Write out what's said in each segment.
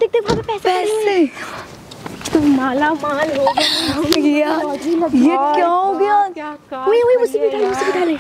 देख वहाँ पे पैसे। तुम माला माल हो गए। ये क्या हो गया? वही उसी पे डाले।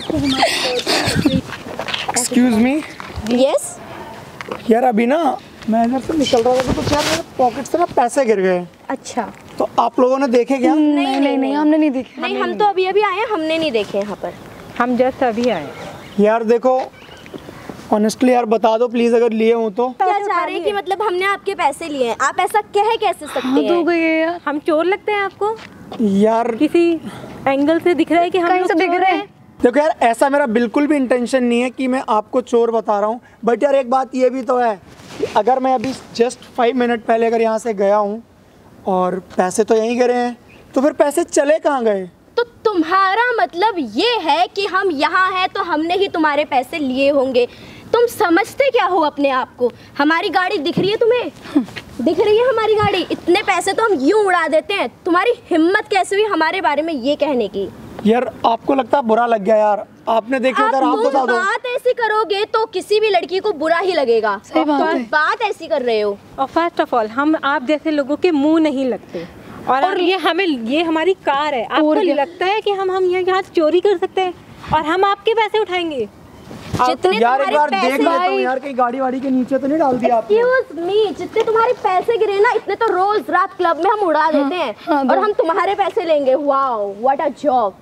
Excuse me. यस यार अभी ना मैं इधर से निकल रहा था तो यार मेरे पॉकेट से ना पैसे गिर गए। अच्छा तो आप लोगों ने देखे क्या? नहीं हमने नहीं देखे। नहीं हम तो अभी आए हैं, हमने नहीं देखे यहाँ पर। हम जस्ट अभी आए। यार देखो ऑनेस्टली यार बता दो प्लीज अगर लिए हो तो। क्या चाह रहे हैं कि मतलब हमने आपके पैसे लिए हैं, आप ऐसा कह कैसे सकते हैं? हो गई है यार। हम चोर लगते हैं आपको? यार किसी एंगल से दिख रहा है कि हम लोग दिख रहे हैं? देखो यार ऐसा मेरा बिल्कुल भी इंटेंशन नहीं है कि मैं आपको चोर बता रहा हूँ, बट यार एक बात ये भी तो है कि अगर मैं अभी जस्ट 5 मिनट पहले अगर यहाँ से गया हूँ और पैसे तो यहीं गिरे हैं तो फिर पैसे चले कहाँ गए? तो तुम्हारा मतलब ये है कि हम यहाँ हैं तो हमने ही तुम्हारे पैसे लिए होंगे। तुम समझते क्या हो अपने आप को? हमारी गाड़ी दिख रही है तुम्हें? दिख रही है हमारी गाड़ी? इतने पैसे तो हम यूं उड़ा देते हैं। तुम्हारी हिम्मत कैसे हुई हमारे बारे में ये कहने की? यार आपको लगता है बुरा लग गया? यार आपने देखी उधर, आप बता दो। बात ऐसी करोगे तो किसी भी लड़की को बुरा ही लगेगा। तुम बात ऐसी कर रहे हो। और फर्स्ट ऑफ ऑल हम आप जैसे लोगों के मुंह नहीं लगते और ये हमारी कार है। आपको लगता है कि हम यहाँ चोरी कर सकते हैं और हम आपके पैसे उठाएंगे? जितने यार एक बार देख लेता हूँ यार कहीं गाड़ी वाड़ी के नीचे तो नहीं डाल दिया आपने? Excuse me, जितने तुम्हारे पैसे गिरे ना इतने तो रोज रात क्लब में हम उड़ा देते हैं और हम तुम्हारे पैसे लेंगे। Wow what a joke.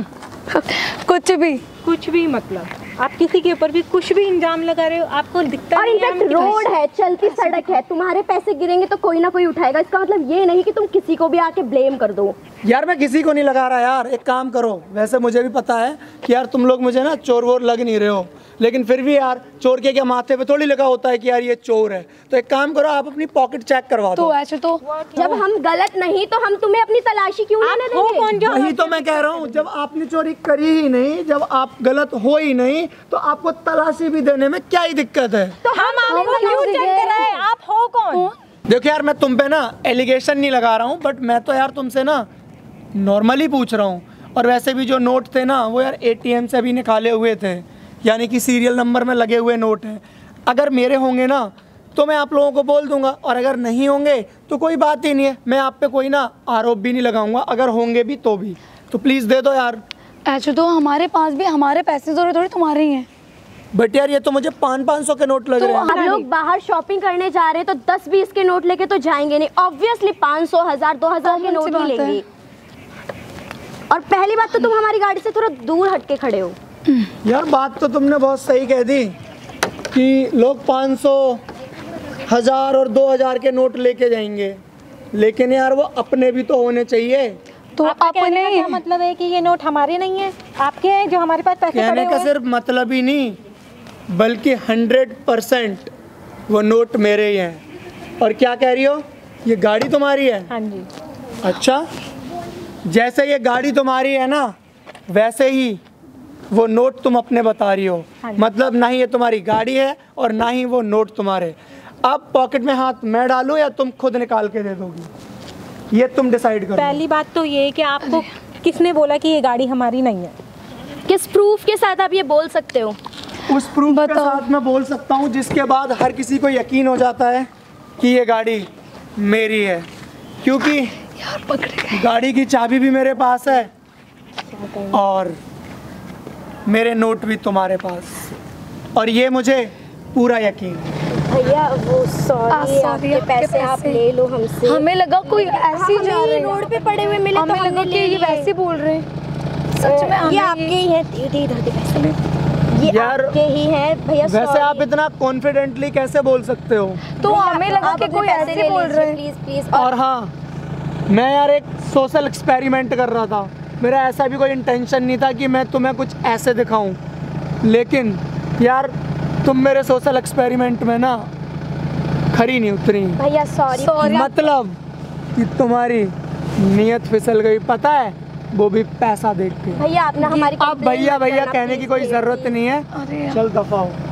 कुछ भी मतलब आप किसी के ऊपर भी कुछ भी इल्जाम लगा रहे हो, आपको दिखता और इनफैक्ट रोड है, चलती सड़क है, तुम्हारे पैसे गिरेंगे तो कोई ना कोई उठाएगा। इसका मतलब ये नहीं कि तुम किसी को भी आके ब्लेम कर दो। यार मैं किसी को नहीं लगा रहा यार, एक काम करो, वैसे मुझे भी पता है कि यार तुम लोग मुझे ना चोर वोर लग नहीं रहे हो, लेकिन फिर भी यार चोर के क्या माथे पे थोड़ी लगा होता है कि यार ये चोर है। तो एक काम करो आप अपनी पॉकेट चेक करवा दो। तो ऐसे तो जब हम गलत नहीं तो हम तुम्हें अपनी तलाशी क्यों लेने देंगे? वही तो मैं कह रहा हूँ, जब आपने चोरी करी ही नहीं, जब आप गलत हो ही नहीं तो आपको तलाशी भी देने में क्या ही दिक्कत है? तो हम आपको क्यों चेक कर रहे हैं? आप हो कौन? देखो यार मैं तुम पे ना एलिगेशन नहीं लगा रहा हूँ, बट मैं तो यार तुमसे ना नॉर्मली पूछ रहा हूँ। और वैसे भी जो नोट थे ना वो यार ATM से भी निकाले हुए थे, यानी कि सीरियल नंबर में लगे हुए नोट हैं। अगर मेरे होंगे ना तो मैं आप लोगों को बोल दूंगा, और अगर नहीं होंगे तो कोई बात ही नहीं है, मैं आप पे कोई ना आरोप भी नहीं लगाऊंगा, अगर होंगे भी तो भी। तो प्लीज़ दे दो यार। ऐसे तो हमारे पास भी हमारे पैसे थोड़े तुम्हारे ही हैं। बट यार ये तो मुझे 500 के नोट लग रहे हैं। हम लोग बाहर शॉपिंग करने जा रहे हैं तो 10-20 के नोट लेके तो जाएंगे नहीं। ऑब्वियसली 500, 1000, 2000 के नोट ही लेंगे। और पहली बात तो तुम हमारी गाड़ी से थोड़ा दूर हट के खड़े हो। यार बात तो तुमने बहुत सही कह दी कि लोग 500, 1000 और 2000 के नोट लेके जाएंगे, लेकिन यार वो अपने भी तो होने चाहिए। तो अपने क्या मतलब है कि ये नोट हमारे नहीं है, आपके हैं जो हमारे पास पैसे कहने का सिर्फ मतलब ही नहीं, बल्कि 100% वो नोट मेरे ही हैं। और क्या कह रही हो, ये गाड़ी तुम्हारी है? हाँ जी। अच्छा, जैसे ये गाड़ी तुम्हारी है ना वैसे ही वो नोट तुम अपने बता रही हो। मतलब ना ही ये तुम्हारी गाड़ी है और ना ही वो नोट तुम्हारे। अब पॉकेट में हाथ मैं डालूं या तुम खुद निकाल के दे दोगी, ये तुम डिसाइड करो। पहली बात तो ये कि आपको किसने बोला कि ये गाड़ी हमारी नहीं है? किस प्रूफ के साथ आप ये बोल सकते हो? उस प्रूफ के साथ मैं बोल सकता हूँ जिसके बाद हर किसी को यकीन हो जाता है कि ये गाड़ी मेरी है, क्योंकि गाड़ी की चाबी भी मेरे पास है और मेरे नोट भी तुम्हारे पास, और ये मुझे पूरा यकीन है। भैया वो सॉरी, आपके पैसे आप ले लो हमसे। हमें लगा कोई ऐसी जा रहे हैं, रोड पे पड़े हुए मिले तो हमने ले ये वैसे बोल रहे हैं। सच में ये आपके ही है, दे पैसे। ये यार आपके ही है भैया। वैसे आप इतना कॉन्फिडेंटली कैसे बोल सकते हो? तो हमें लगा कि कोई ऐसे बोल रहे हैं। Please please. और हाँ, मैं यार एक सोशल एक्सपेरिमेंट कर रहा था, मेरा ऐसा भी कोई इंटेंशन नहीं था कि मैं तुम्हें कुछ ऐसे दिखाऊं, लेकिन यार तुम मेरे सोशल एक्सपेरिमेंट में ना खरी नहीं उतरी। भैया सॉरी। मतलब कि तुम्हारी नीयत फिसल गई, पता है, वो भी पैसा देख के। भैया आपने हमारी अब भैया कहने की कोई जरूरत नहीं है, चल दफा हो।